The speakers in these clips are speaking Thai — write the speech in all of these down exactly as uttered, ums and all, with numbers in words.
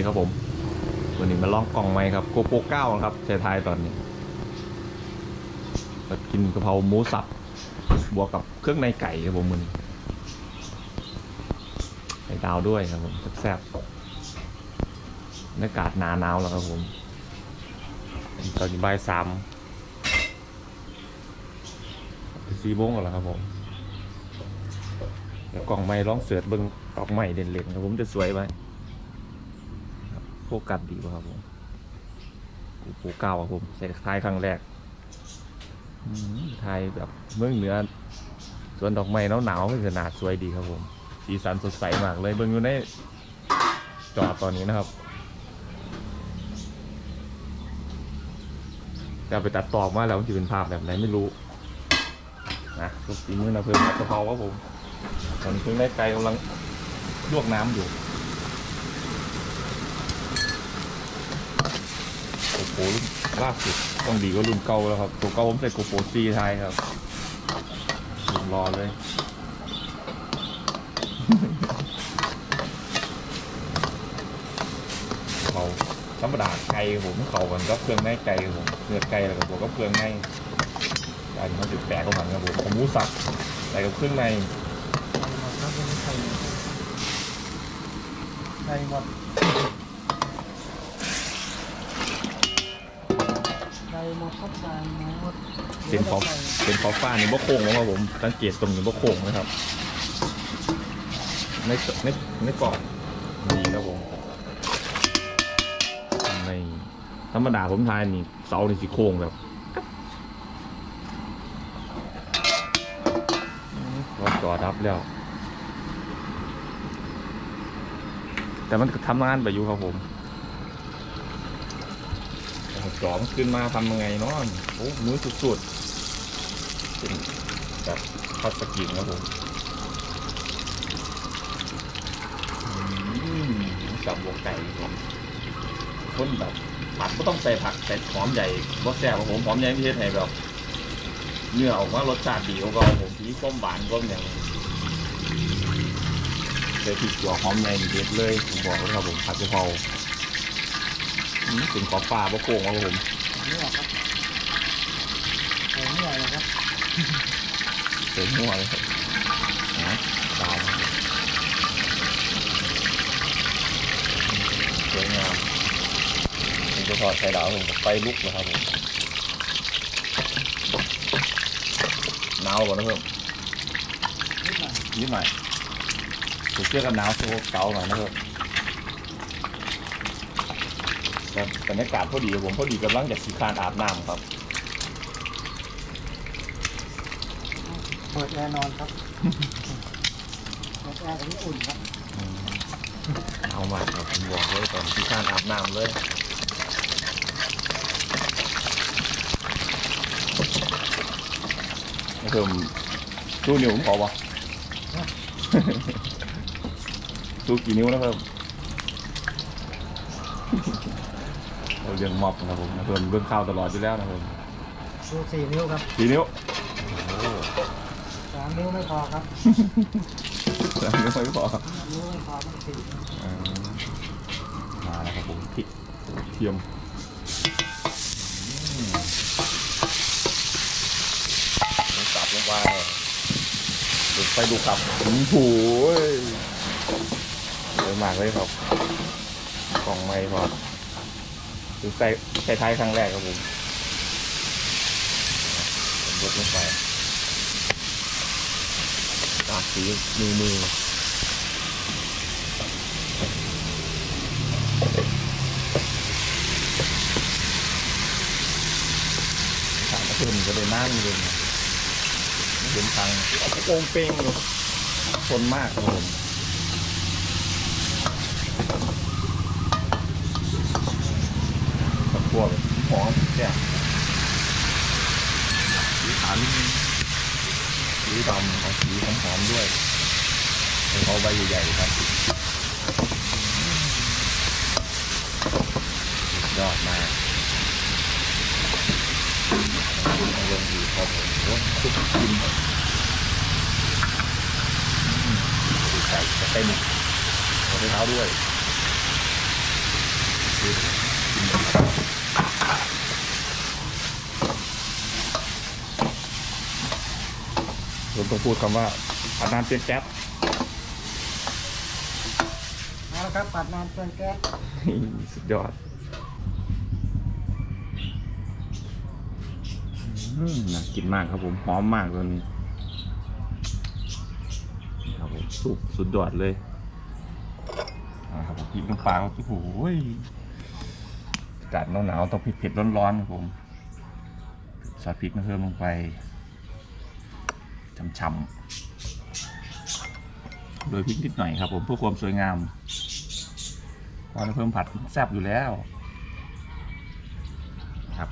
ครับผมวันนี้มาลองกล่องไหมครับโกโปรเก้าครับใช้ทายตอนนี้มากินกะเพราหมูสับบวกกับเครื่องในไก่ครับผมมันไข่ดาวด้วยครับผมแซ่บๆอากาศหนาหนาวแล้วครับผมตอนนี้บ่ายสามสี่โมงแล้วครับผมเดี๋ยวกล่องไม้ร้องเสือดเบิ้งกล่องไม้เด่นๆครับผมจะสวยไหมโฟกัสดีป่ะครับผมโอ้โหเก่าครับผมใส่ทายครั้งแรกทายแบบเมืองเหนือสวนดอกไม้หนาวๆขนาดสวยดีครับผมสีสันสดใสมากเลยเบิ้งอยู่ในจอตอนนี้นะครับจะไปตัดต่อมาแล้วมันจะเป็นภาพแบบไหนไม่รู้นะลูกตีมือนะเพิ่มกะเพราครับผมตอนนี้เพิ่งได้ไก่กำลังลวกน้ำอยู่โอ้โหรุ่นล่าสุดต้องดีก็รุ่นเก่าแล้วครับตัวเก่าผมใส่โกโปรซีไทยครับรุ่นรอเลยเขาธรรมดาไก่ผมเขากันก็เครื่องในไก่ผมเนื้อไก่แล้วก็ผมก็เครื่องในอันนี้มันจะแปลกกว่าครับผมผมหมูสับใส่กับเครื่องในไก่หมดไก่หมดครับไก่หมดเป็นขอเป็นขอฟ้านี่บ่โค้งนะครับผมสังเกตตรงนี้บ่โค้งนะครับไม่ไม่ไม่กรอบดีครับผมในธรรมดาผมทายนี่เสานี่สีโค้งแบบก็จอดับแล้วแต่มันทำงานไปอยู่ครับผมจอมขึ้นมาทำยังไงเนาะโอ้มือสุดๆเป็นแบบพัดสกินครับผมสับบวกไก่ผมคนแบบผัดก็ต้องใส่ผักใส่หอมใหญ่รสแซ่บของผมหอมใหญ่ที่ไทยแบบเนื้อออกมารสชาติดีของเราผมที่ส้มหวานก็อย่างเลยที่ตัวหอมใหญ่เด็ดเลยผมบอกเลยครับผมผัดกะเพราเป็นขอบฟ้าบะโค้งครับผมนี่หรอครับโอ้นี่อะไรครับเต็มหัวเลยครับนะตามสวยงามผมจะทอดไข่ดาวผมจะไฟลุกนะครับผมหนาวก่อนนะเพิ่มนิดหน่อยถูกเชื่อกันหนาวโซ่เก่าหน่อยนะเพิ่มแต่บรรยากาศพอดีผมพอดีกำลังจะสีคานอาบน้ำครับเปิดแอร์นอนครับเปิดแอร์ตรงนี้อุ่นครับเอามาครับผมบอกเลยตอนสีคานอาบน้ำเลยเพิ่มสู้นิ้วผมขอวะสู้กี่นิ้วนะเพิ่มเราเรียงมอบนะครับผมนะเพิ่มเบื้องข้าวตลอดอยู่แล้วนะเพิ่มสู้สี่นิ้วครับสี่นิ้วสามนิ้วไม่พอครับสามนิ้วไม่พอนิ้วไม่พอต้องสี่มาแล้วครับผมพริกเทียมสับลงไปดูไปดูกับโอ้โหเยอะมากเลยครับกล่องไม้พอดูใส่ใส่ท้ายครั้งแรกครับผมผมยกลงไปตาสีมือมือถามกระเทียมก็เลยนั่งเลยเป็นตังโป่งเป้งเลยทนมากครับผมกับพวกหอมแก่สีขาวนิดนึงสีดำเอาสีหอมๆด้วยเป็นเขาใบใหญ่ๆครับยอดมากลงอยู่ครับผมทุกกินใส่ใส่หมึกใส่เท้าด้วยผมต้องพูดคำว่าผัดนานเปลี่ยนแก๊สเอาละครับปัดนานเกินแก๊สสุดยอดอืมน่ากินมากครับผมหอมมากเลยนี่ครับผมสุกสุดยอดเลยนะครับผมพริกน้ำปลาโอ้โหอากาศหนาวๆต้องเผ็ดๆร้อนๆครับผมซอสพริกมาเพิ่มลงไปช่ำๆโดยพริกนิดหน่อยครับผมเพื่อความสวยงามพอเราเพิ่มผัดแซ่บอยู่แล้วครับ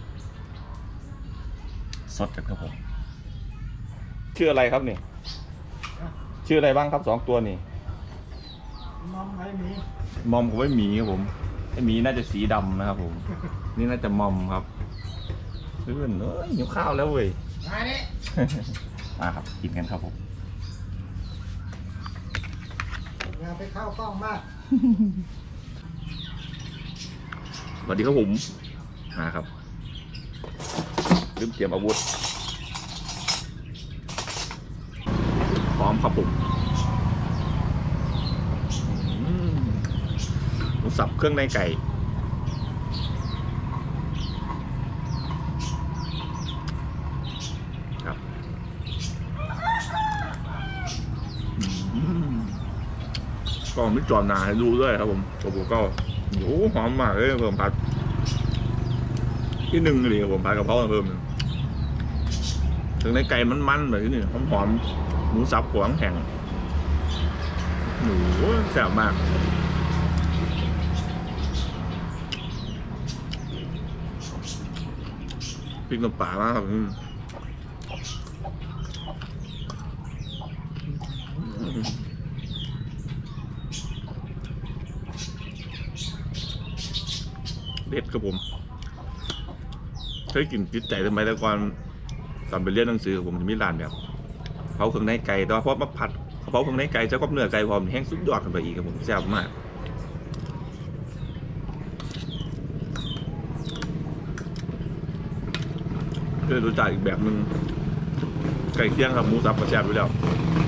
สดกันครับผมชื่ออะไรครับนี่ชื่ออะไรบ้างครับสองตัวนี่มอมไว้หมีมอมกับไอ้หมีครับผมไอ้หมีน่าจะสีดำนะครับผมนี่น่าจะมอมครับเพื่อนเอ้ยหิวข้าวแล้วเว้ยมาดิมาครับกินกันครับผมอย่าไปเข้ากล้องมากสวัสดีครับผมมาครับลืมเตรียมอาวุธพร้อมครับผมอืมหมูสับเครื่องในไก่ครับอืมก็ไม่จอดนานให้ดูด้วยครับผมตัวโบก็โอ้หอมมากเลยเพิ่มผัดที่หนึ่งเลยครับผมผัดกะเพราเพิ่มถึงในไก่มันๆแบบนี้หอมหอมหมูสับขวางแห้งหนูแซ่บมากพริกน้ำปลามากครับเด็ดครับผมเคยกินจิตใจทำไมแต่ก่อนตอนไปเรียนหนังสือผมจะมีร้านแบบเผาเครื่องในไก่แต่ว่าพอมาผัดเผาเครื่องในไก่เจ้าก็เนื้อไก่พร้อมแห้งสุดยอดกันไปอีกครับผมแซ่บมากเพื่อรู้จักอีกแบบหนึ่งไก่เคี่ยงครับหมูสับก็แซ่บอยู่แล้ว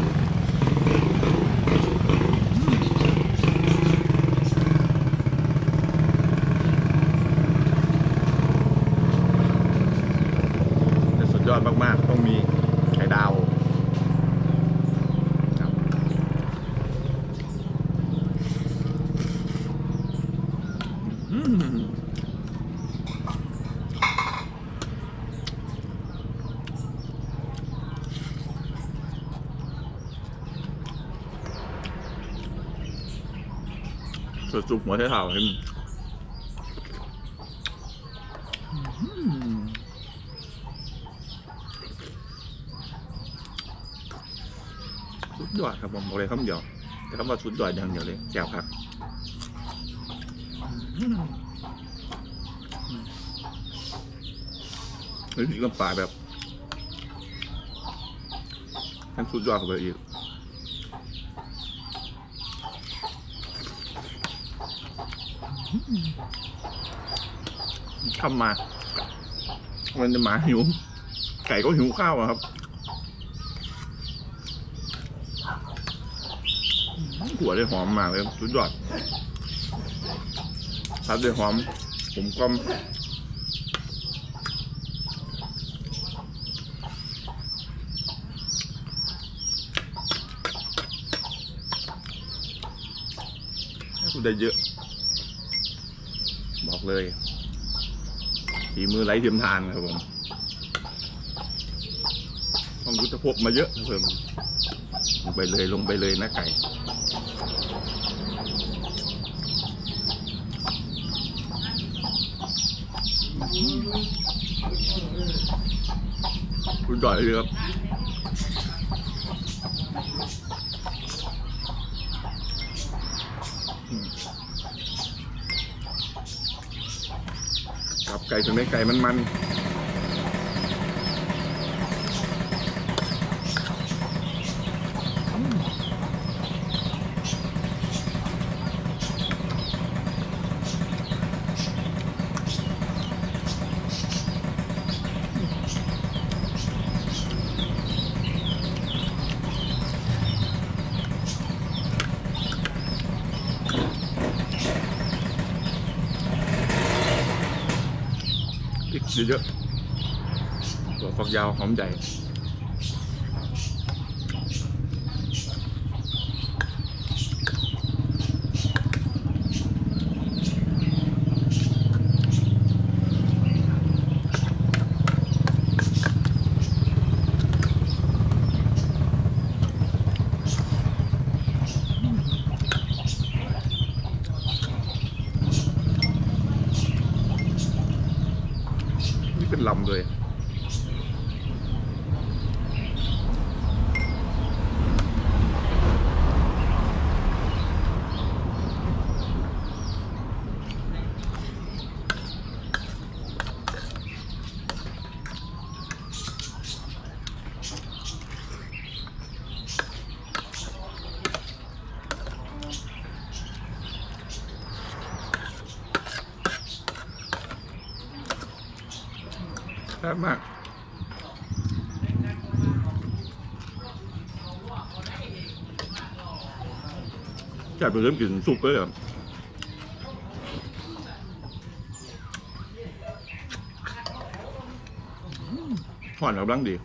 ยอดมากๆต้องมีไข่ดาวสดจุกหัวไชเท้าเห็นสุดยอดครับผมบอกเลยคำเดียวแต่คำว่าสุดยอดอย่างเดียวเลยแจ่วครับเฮ้ยพริกน้ำปลาแบบทั้งสุดยอดกันไปอีกทำมามันจะหมาหิวไก่ก็หิวข้าวอะครับหัวได้หอมมากเลยสุดยอดทัดได้หอมผมก็คุณได้เยอะบอกเลยฝีมือไร้เทียมทานครับผมต้องยุทธภพมาเยอะเพิ่มลงไปเลยลงไปเลยนะไก่คุณจ่อยเลยครับกับไก่ถึงได้ไก่มันมันเยอะๆตัวฝักยาวหอมใหญ่เป็นลำเลยแซ่บมากแซ่บไปเริ่มกินซุปเลยครับหวานกำลังดี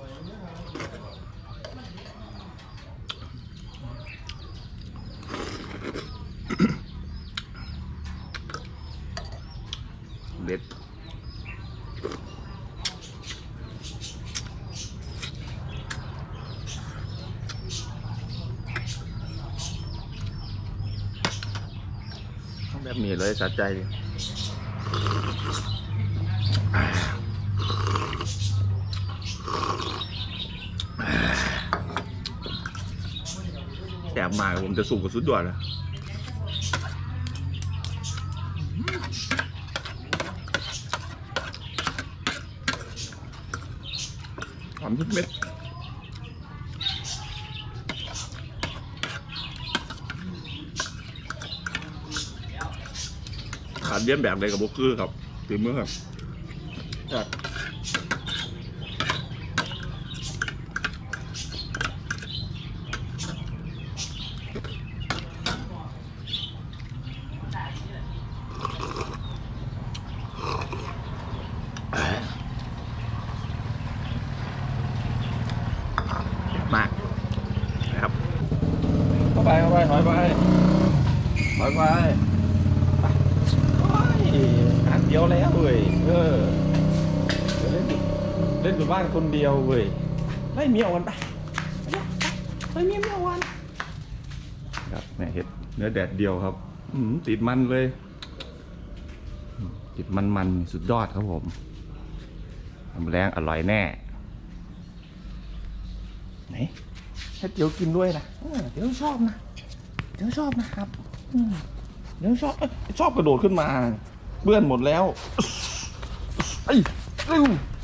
เด็ดแบบนี้เลยสะใจแสบมากผมจะสูงกว่าสุดยอดนะหอมทุกเม็ดขาดเลี้ยนแบบเลยกับบุกคือครับถือมือครับมากนะครับเข้าไปเข้าไปถอยไปถอยไปอันเดียวแล้วเว้ยเออเล่นเล่นอยู่บ้านคนเดียวเว้ยไล่เมียวันไปไล่เมียเมียวันครับแม่เห็ดเนื้อแดดเดียวครับอืมติดมันเลยติดมันมันสุดยอดครับผมทำแรงอร่อยแน่ไหนให้เดี๋ยวกินด้วยนะเดี๋ยวชอบนะเดี๋ยวชอบนะครับเดี๋ยวชอบชอบกระโดดขึ้นมาเบื่อนหมดแล้วไอ้เร็ว